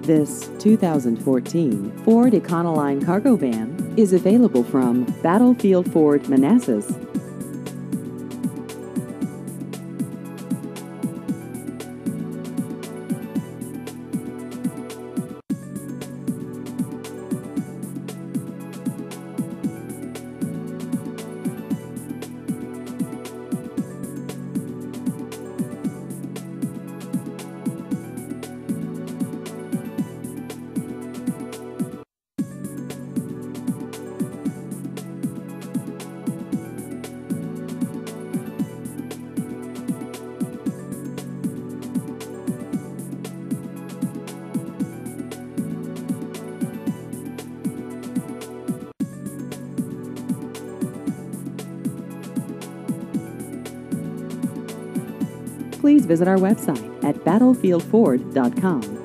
This 2014 Ford Econoline cargo van is available from Battlefield Ford Manassas. Please visit our website at battlefieldford.com.